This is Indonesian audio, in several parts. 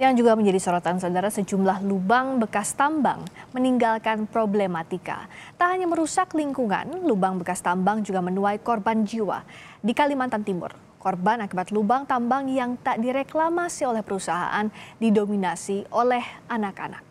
Yang juga menjadi sorotan saudara, sejumlah lubang bekas tambang meninggalkan problematika. Tak hanya merusak lingkungan, lubang bekas tambang juga menuai korban jiwa. Di Kalimantan Timur, korban akibat lubang tambang yang tak direklamasi oleh perusahaan didominasi oleh anak-anak.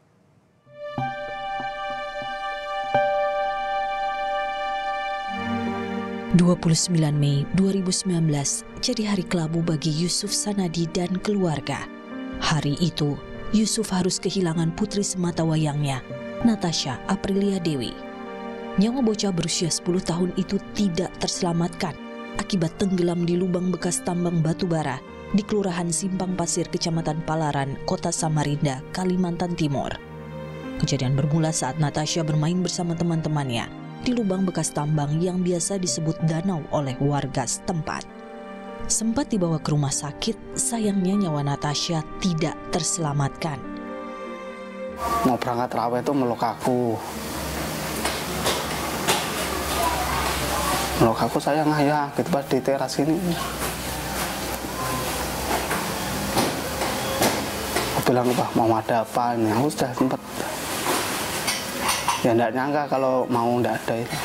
(29 Mei 2019) jadi hari kelabu bagi Yusuf Sanadi dan keluarga. Hari itu, Yusuf harus kehilangan putri sematawayangnya, Natasha Aprilia Dewi. Nyawa bocah berusia 10 tahun itu tidak terselamatkan akibat tenggelam di lubang bekas tambang batu bara di Kelurahan Simpang Pasir, Kecamatan Palaran, Kota Samarinda, Kalimantan Timur. Kejadian bermula saat Natasha bermain bersama teman-temannya di lubang bekas tambang yang biasa disebut danau oleh warga setempat. Sempat dibawa ke rumah sakit, sayangnya nyawa Natasha tidak terselamatkan. Mau berangkat terawih itu meluk aku. Meluk aku, sayang ayah, gitu pas di teras ini. Aku bilang, "Wah, mau ada apa ini?" Aku sudah sempat. Ya enggak nyangka kalau mau enggak ada itu.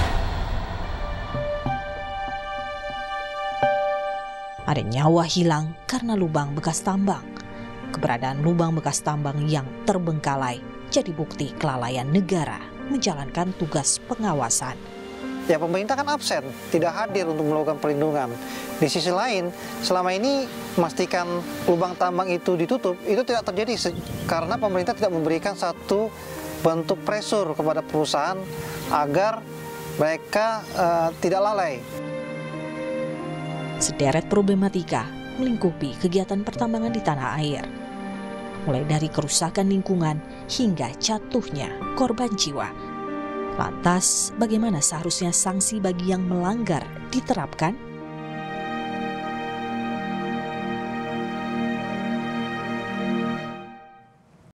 Ada nyawa hilang karena lubang bekas tambang. Keberadaan lubang bekas tambang yang terbengkalai jadi bukti kelalaian negara menjalankan tugas pengawasan. Ya, pemerintah kan absen, tidak hadir untuk melakukan perlindungan. Di sisi lain, selama ini memastikan lubang tambang itu ditutup, itu tidak terjadi karena pemerintah tidak memberikan satu bentuk pressure kepada perusahaan agar mereka tidak lalai. Sederet problematika melingkupi kegiatan pertambangan di tanah air, mulai dari kerusakan lingkungan hingga jatuhnya korban jiwa. Lantas, bagaimana seharusnya sanksi bagi yang melanggar diterapkan?